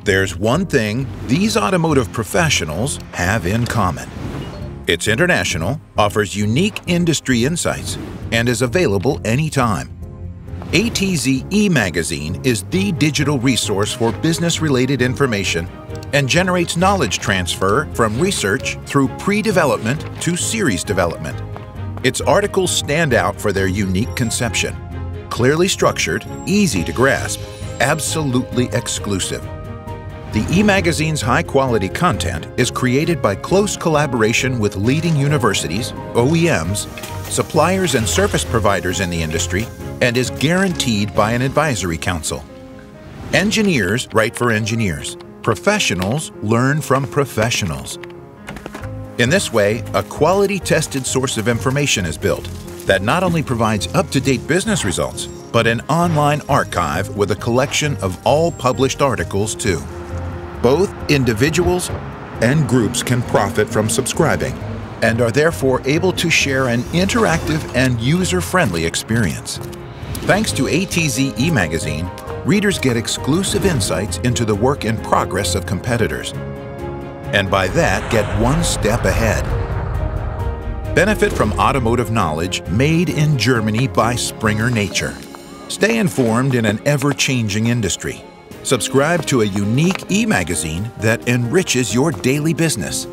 There's one thing these automotive professionals have in common. It's international, offers unique industry insights, and is available anytime. ATZ E-Magazine is the digital resource for business-related information and generates knowledge transfer from research through pre-development to series development. Its articles stand out for their unique conception. Clearly structured, easy to grasp, absolutely exclusive. The E-Magazine's high-quality content is created by close collaboration with leading universities, OEMs, suppliers and service providers in the industry, and is guaranteed by an advisory council. Engineers write for engineers. Professionals learn from professionals. In this way, a quality-tested source of information is built that not only provides up-to-date business results, but an online archive with a collection of all published articles too. Both individuals and groups can profit from subscribing and are therefore able to share an interactive and user-friendly experience. Thanks to ATZ E-Magazine, readers get exclusive insights into the work in progress of competitors, and by that get one step ahead. Benefit from automotive knowledge made in Germany by Springer Nature. Stay informed in an ever-changing industry. Subscribe to a unique e-magazine that enriches your daily business.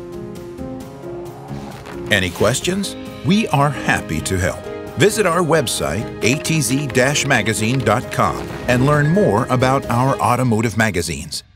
Any questions? We are happy to help. Visit our website, atz-magazine.com, and learn more about our automotive magazines.